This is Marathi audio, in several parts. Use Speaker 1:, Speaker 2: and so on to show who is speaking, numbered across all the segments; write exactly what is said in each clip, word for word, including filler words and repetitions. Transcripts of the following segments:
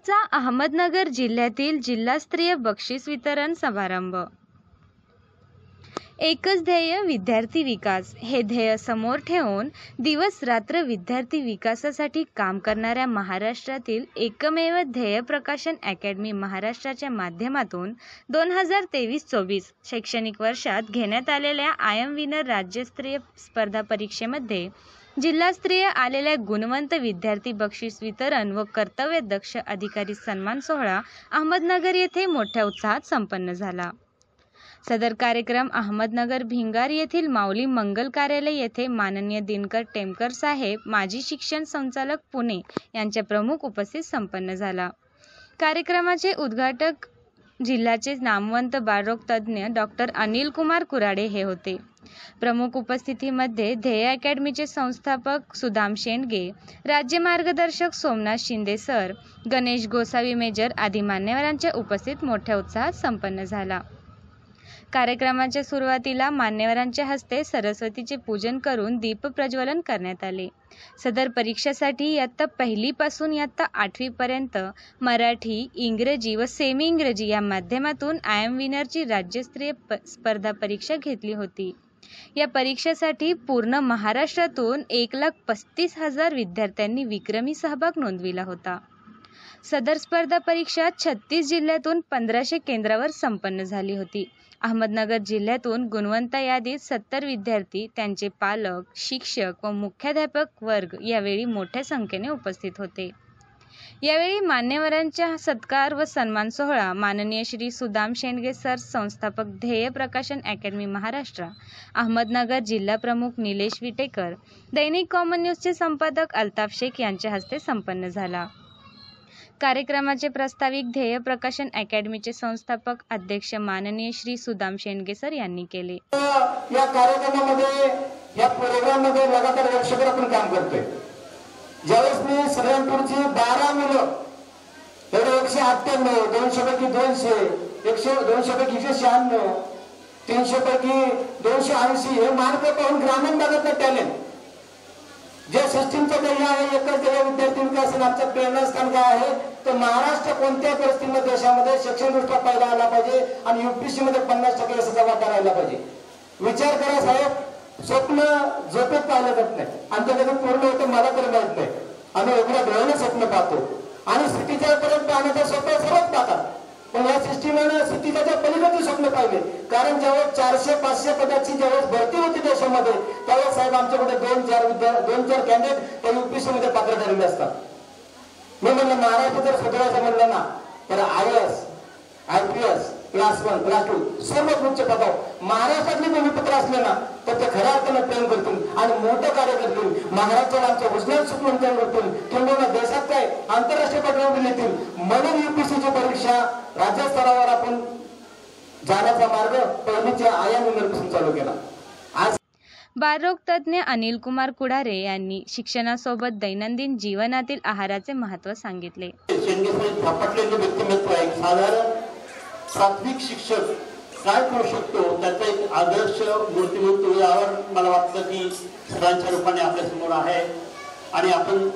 Speaker 1: चा अहमदनगर जिल्ह्यातील जिल्हास्तरीय बक्षीस वितरण समारंभ। एकच ध्येय विद्यार्थी विकास हे ध्येय समोर ठेवून दिवस रात्र विद्यार्थी विकासासाठी काम करणाऱ्या महाराष्ट्रातील एकमेव ध्येय प्रकाशन अकॅडमी महाराष्ट्राच्या माध्यमातून दोन हजार तेवीस चोवीस शैक्षणिक वर्षात घेण्यात आलेल्या आय एम विनर राज्यस्तरीय स्पर्धा परीक्षेमध्ये जिल्हास्तरीय आलेल्या गुणवंत विद्यार्थी बक्षीस वितरण व कर्तव्यदक्ष अधिकारी सन्मान सोहळा अहमदनगर येथे मोठ्या उत्साहात संपन्न झाला। सदर कार्यक्रम अहमदनगर भिंगार येथील माऊली मंगल कार्यालय येथे माननीय दिनकर टेमकर साहेब माजी शिक्षण संचालक पुणे यांच्या प्रमुख उपस्थित संपन्न झाला। कार्यक्रमाचे उद्घाटक जिल्ह्याचे नामवंत बालरोग तज्ज्ञ डॉक्टर अनिल कुमार कुराडे हे होते। प्रमुख उपस्थितीमध्ये ध्येय अकॅडमीचे संस्थापक सुदाम शेंडगे, राज्य मार्गदर्शक सोमनाथ शिंदे सर, गणेश गोसावी मेजर आदी मान्यवरांच्या उपस्थित मोठ्या उत्साहात संपन्न झाला। कार्यक्रमाच्या सुरुवातीला मान्यवरांच्या हस्ते सरस्वतीचे पूजन करून दीप प्रज्वलन करण्यात आले। सदर परीक्षेसाठी इयत्ता पहिली पासून इयत्ता आठवी पर्यंत मराठी, इंग्रजी व सेमी इंग्रजी या माध्यमातून आय एम विनरची राज्यस्तरीय स्पर्धा परीक्षा घेतली होती। या परीक्षेसाठी पूर्ण महाराष्ट्रातून एक लाख पस्तीस हजार विद्यार्थ्यांनी विक्रमी सहभाग नोंदविला होता। सदर स्पर्धा परीक्षा छत्तीस जिल्ह्यातून पंधराशे केंद्रावर संपन्न झाली होती। अहमदनगर जिल्ह्यातून गुणवंत यादीत सत्तर विद्यार्थी, त्यांचे पालक, शिक्षक व मुख्याध्यापक वर्ग यावेळी मोठ्या संख्येने उपस्थित होते। यावेळी मान्यवरांच्या सत्कार व सन्मान सोहळा माननीय श्री सुदाम शेंडगे सर, संस्थापक ध्येय प्रकाशन अकॅडमी महाराष्ट्र, अहमदनगर जिल्हा प्रमुख निलेश विटेकर, दैनिक कॉमन न्यूजचे संपादक अल्ताफ शेख यांच्या हस्ते संपन्न झाला। कार्यक्रमाचे प्रास्ताविक ध्येय प्रकाशन अकॅडमीचे संस्थापक अध्यक्ष माननीय श्री सुदाम शेंडगे सर यांनी केले।
Speaker 2: या कार्यक्रमामध्ये या प्रोग्राममध्ये लगातार वर्षभर आपण काम करतोय। ज्यावेळेस मी श्रीरामपूरची बारा मुलं एवढे एकशे अठ्ठ्याण्णव दोनशे पैकी दोनशे एकशे दोनशे पैकी एकशे शहाण्णव तीनशे पैकी दोनशे ऐंशी हे मार्क पाहून ग्रामीण भागातलं टॅलेंट जे सिस्टीमचं ध्येय आहे, एकच ध्येय विद्यार्थी विकास आमचं प्रेरणास्थान काय आहे तर महाराष्ट्र कोणत्याही परिस्थितीमध्ये देशामध्ये शिक्षणदृष्ट्या पहिला आला पाहिजे आणि युपीएससी मध्ये पन्नास टक्के असं जमा करायला पाहिजे। विचार करा साहेब, स्वप्न झोपेत पाहिलं जात नाही आणि ते कधी पूर्ण होतं मला तर माहित नाही। आम्ही एवढ्या डोळ्याने स्वप्न पाहतो आणि सिटीच्या पर्यंत पाहण्याचं स्वप्न सर्वच पाहतात, पण या सिस्टीमने सिटीच्या पलीकडचे स्वप्न पाहिले। कारण जेव्हा चारशे पाचशे पदाची जेव्हा भरती होती देशामध्ये त्यावेळेस साहेब आमच्याकडे दोन चार विद्यार्थी दोन चार कॅन्डिडेट त्या युपीएससी मध्ये पात्र ठरलेले असतात। मी म्हणलं महाराष्ट्र जर सुधारायचं म्हणलं ना तर I S I P S class one class two सर्व उच्च पदावर महाराष्ट्रातले भूमिपुत्र असले ना तर ते खऱ्या अर्थानं प्रेम करतील आणि मोठं कार्य करतील। महाराष्ट्राला आमच्या उज्ज्वल सुखवून करतील, किंवा देशात काय आंतरराष्ट्रीय पटलावर नेतील। म्हणून युपीएससीची परीक्षा राज्य स्तरावर आपण जाण्याचा मार्ग पहिलीच्या आय एम विनरपासून चालू केला। आज
Speaker 1: बालरोग तज्ज्ञ अनिल कुमार कुडारे यांनी शिक्षणासोबत दैनंदिन जीवनातील आहाराचे महत्त्व सांगितले।
Speaker 3: झपाटलेले व्यक्तिमत्व आहे, साधारण प्राथमिक शिक्षक काय करू शकतो त्याचा एक आदर्श मूर्तिमंत यावर मला वाटतं की सरांच्या रूपाने आपल्या समोर आहे आणि आपण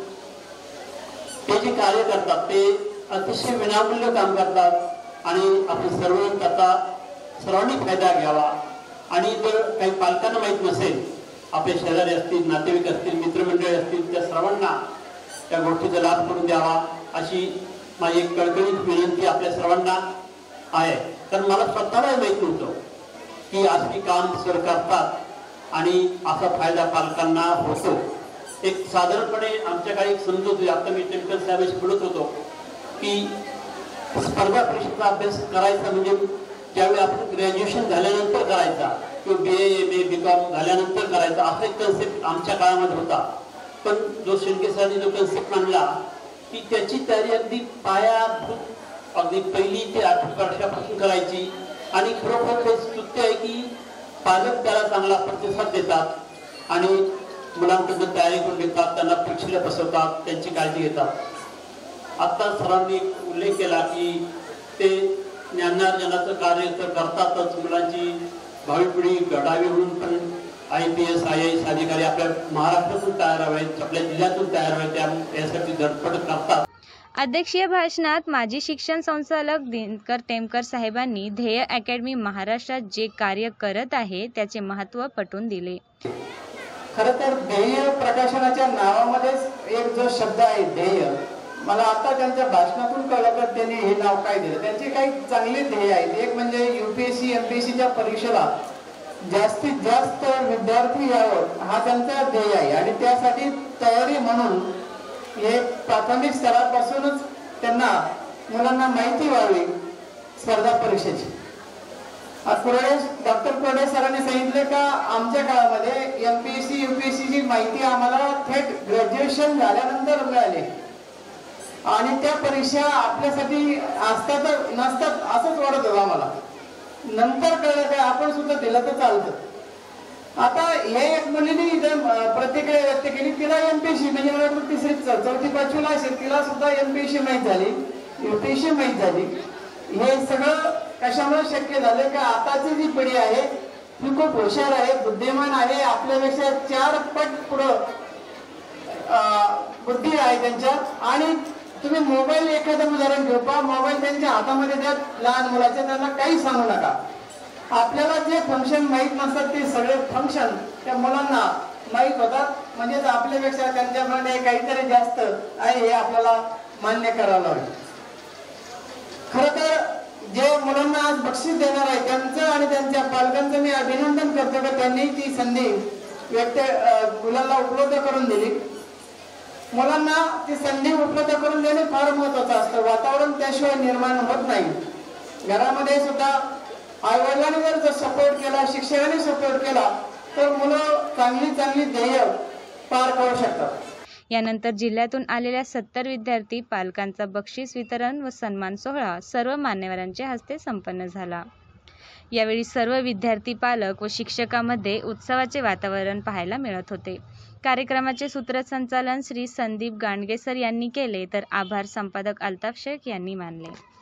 Speaker 3: ते जे कार्य करतात ते अतिशय विनामूल्य काम करतात आणि आपण सर्व त्याचा सर्वांनी फायदा घ्यावा। आणि जर काही पालकांना माहीत नसेल, आपले शेजारी असतील, नातेवाईक असतील, मित्रमंडळी असतील, त्या सर्वांना त्या गोष्टीचा लाभ करून द्यावा अशी माझी एक कळकळीत विनंती आपल्या सर्वांना आहे। कारण मला स्वतःला माहीत नव्हतं की अशी काम सर करतात आणि असा फायदा पालकांना होतो। एक साधारणपणे आमच्या काही समजत होती, आता मी टेमकर साहेबांशी बोलत होतो की स्पर्धा परीक्षेचा अभ्यास करायचा म्हणजे ज्यावेळी आपण ग्रॅज्युएशन झाल्यानंतर करायचा किंवा बी A M A B com झाल्यानंतर करायचा असा एक कन्सेप्ट आमच्या काळामध्ये होता। पण जो शेंडगे सरांनी जो कन्सेप्ट मांडला की त्याची तयारी अगदी पायाभूत अगदी पहिली ते आठवी वर्षापासून करायची आणि खरोखर ते स्तुत्य आहे की पालक त्याला चांगला प्रतिसाद देतात आणि मुलांकडून तयारी करून घेतात, त्यांना परीक्षेला बसवतात, त्यांची काळजी घेतात। आता सरांनी उल्लेख केला की ते ज्ञानार्जनाचं कार्य तर करतातच, मुलांची भावी पिढी घडावी म्हणून पण I P S I S अधिकारी आपल्या महाराष्ट्रातून तयार व्हावेत, आपल्या जिल्ह्यातून तयार व्हावेत यासाठी धडपड करतात।
Speaker 1: अध्यक्षीय भाषणात माजी शिक्षण संचालक दिनकर टेमकर साहेबांनी ध्येय अकॅडमी महाराष्ट्रात जे कार्य करत आहे त्याचे महत्त्व पटवून दिले.
Speaker 2: खरं तर ध्येय प्रकाशनाच्या नावामध्येच एक जो शब्द आहे ध्येय, मला आता त्यांच्या भाषणातून कळलं तर त्यांनी हे नाव काय दिलं. त्यांचे काही चांगले ध्येय आहेत. एक म्हणजे युपीएससी एमपीएससीच्या परीक्षेला जास्तीत जास्त विद्यार्थी यावं हा त्यांचा ध्येय आहे आणि त्यासाठी तयारी म्हणून हे प्राथमिक स्तरापासूनच त्यांना मुलांना माहिती व्हावी स्पर्धा परीक्षेची. कुरडे डॉक्टर कुरडे सरांनी सांगितले का आमच्या काळामध्ये एमपीएससी युपीएससीची माहिती आम्हाला थेट ग्रॅज्युएशन झाल्यानंतर मिळाली आणि त्या परीक्षा आपल्यासाठी असतात नसतात असंच वाटत होतं आम्हाला. नंतर कळलं काय आपण सुद्धा दिलं तर चालतं. आता हे एक मुलीने इथे प्रतिक्रिया व्यक्त केली, तिला एमपीएससी म्हणजे मला वाटतं तिसरी चौथी पाचवीला असेल, तिला सुद्धा एमपीएससी माहीत झाली, युपीएससी माहीत झाली. हे सगळं कशामुळे शक्य झालं का आताची जी पिढी आहे ती खूप हुशार आहे, बुद्धिमान आहे, आपल्यापेक्षा चार पट पुढं बुद्धी आहे त्यांच्यात. आणि तुम्ही मोबाईल एखादं उदाहरण घेऊ पा, मोबाईल त्यांच्या हातामध्ये द्या लहान मुलाच्या, त्यांना काही सांगू नका. आपल्याला जे फंक्शन माहीत नसतात ते सगळे फंक्शन त्या मुलांना माहीत होतात. म्हणजेच आपल्यापेक्षा त्यांच्यामध्ये काहीतरी जास्त आहे हे आपल्याला मान्य करावं लागेल. खरं तर जे मुलांना आज बक्षीस देणार आहे त्यांचं आणि त्यांच्या पालकांचं मी अभिनंदन करतो की त्यांनी ती संधी व्यक्त मुलांना उपलब्ध करून दिली. मुलांना ती संधी उपलब्ध करून देणे फार महत्वाचं असतं. वातावरण त्याशिवाय निर्माण होत नाही. घरामध्ये सुद्धा आई वडिलांनी जर जर सपोर्ट केला, शिक्षकांनी सपोर्ट केला तर मुलं चांगली चांगली ध्येय पार करू शकतात.
Speaker 1: यानंतर जिल्ह्यातून आलेल्या सत्तर विद्यार्थी पालकांचा बक्षीस वितरण व सन्मान सोहळा सर्व मान्यवरांच्या हस्ते संपन्न झाला. यावेळी सर्व विद्यार्थी, पालक व शिक्षकांमध्ये उत्सवाचे वातावरण पाहायला मिळत होते. कार्यक्रमाचे सूत्रसंचालन श्री संदीप गांडगे सर यांनी केले तर आभार संपादक अल्ताफ शेख यांनी मानले.